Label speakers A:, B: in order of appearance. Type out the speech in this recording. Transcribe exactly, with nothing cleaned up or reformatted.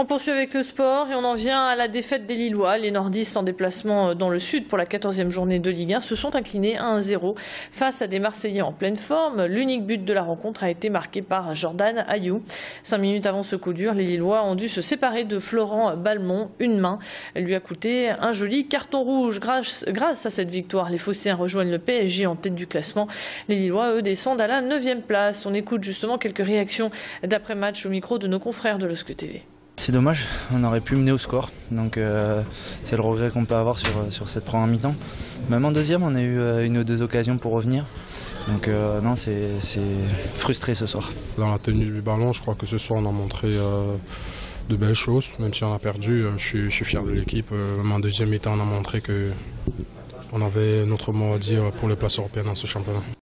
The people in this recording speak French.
A: On poursuit avec le sport et on en vient à la défaite des Lillois. Les nordistes en déplacement dans le sud pour la quatorzième journée de Ligue un se sont inclinés un à zéro face à des Marseillais en pleine forme. L'unique but de la rencontre a été marqué par Jordan Ayew. Cinq minutes avant ce coup dur, les Lillois ont dû se séparer de Florent Balmont. Une main lui a coûté un joli carton rouge. Grâce, grâce à cette victoire, les Phocéens rejoignent le P S G en tête du classement. Les Lillois, eux, descendent à la neuvième place. On écoute justement quelques réactions d'après-match au micro de nos confrères de LOSC T V.
B: C'est dommage, on aurait pu mener au score, donc euh, c'est le regret qu'on peut avoir sur, sur cette première mi-temps. Même en deuxième, on a eu euh, une ou deux occasions pour revenir, donc euh, non, c'est frustré ce soir.
C: Dans la tenue du ballon, je crois que ce soir on a montré euh, de belles choses, même si on a perdu, euh, je, suis, je suis fier de l'équipe. Euh, même en deuxième mi-temps, on a montré qu'on avait notre mot à dire pour les places européennes dans ce championnat.